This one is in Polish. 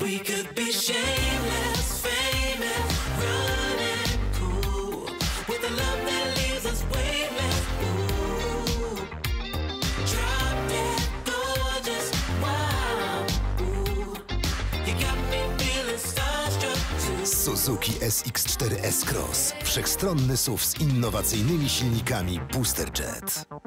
We could be shameless, famous, running cool, with a love that leaves us weightless. Ooh, drop dead gorgeous, wow. Ooh, you got me feeling starstruck too. Suzuki SX4 S-Cross. Wszechstronny SUV z innowacyjnymi silnikami Booster Jet.